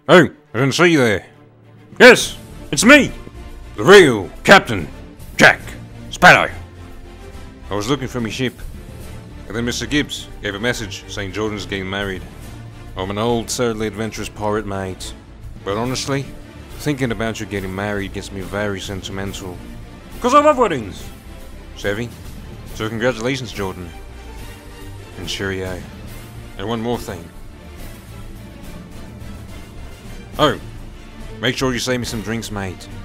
Oh, I didn't see you there. Yes, it's me, the real Captain Jack Sparrow. I was looking for my ship, and then Mr. Gibbs gave a message saying Jordan's getting married. I'm an old, sadly adventurous pirate, mate. But honestly, thinking about you getting married gets me very sentimental. Because I love weddings! Savvy? So congratulations, Jordan. And cheerio. And one more thing. Oh, make sure you save me some drinks, mate.